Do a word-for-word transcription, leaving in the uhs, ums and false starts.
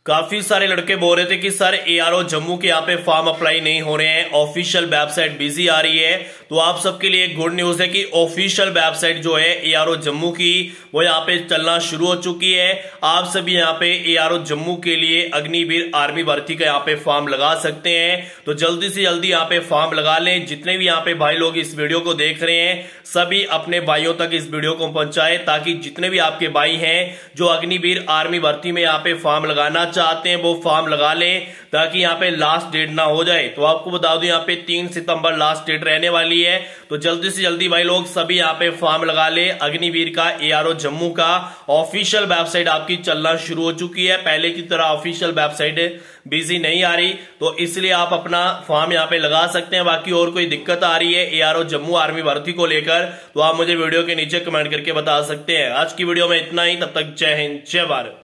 काफी सारे लड़के बोल रहे थे कि सर एआरओ जम्मू के यहाँ पे फॉर्म अप्लाई नहीं हो रहे हैं, ऑफिशियल वेबसाइट बिजी आ रही है। तो आप सबके लिए गुड न्यूज है कि ऑफिशियल वेबसाइट जो है एआरओ जम्मू की वो यहाँ पे चलना शुरू हो चुकी है। आप सभी यहाँ पे एआरओ जम्मू के लिए अग्निवीर आर्मी भर्ती का यहाँ पे फॉर्म लगा सकते हैं। तो जल्दी से जल्दी यहाँ पे फॉर्म लगा लें। जितने भी यहाँ पे भाई लोग इस वीडियो को देख रहे हैं सभी अपने भाइयों तक इस वीडियो को पहुंचाए, ताकि जितने भी आपके भाई हैं जो अग्निवीर आर्मी भर्ती में यहाँ पे फॉर्म लगाना चाहते हैं वो फॉर्म लगा लें, ताकि यहाँ पे लास्ट डेट ना हो जाए। तो आपको बता दूं यहाँ पे तीन सितंबर लास्ट डेट रहने वाली है। तो जल्दी से जल्दी भाई लोग सभी यहाँ पे फॉर्म लगा ले। अग्निवीर का एआरओ जम्मू का ऑफिशियल वेबसाइट आपकी चलना शुरू हो चुकी है। पहले की तरह ऑफिशियल वेबसाइट बिजी नहीं आ रही, तो इसलिए आप अपना फॉर्म यहाँ पे लगा सकते हैं। बाकी और कोई दिक्कत आ रही है एआरओ जम्मू आर्मी भर्ती को लेकर तो आप मुझे वीडियो के नीचे कमेंट करके बता सकते हैं। आज की वीडियो में इतना ही, तब तक जय हिंद जय भारत।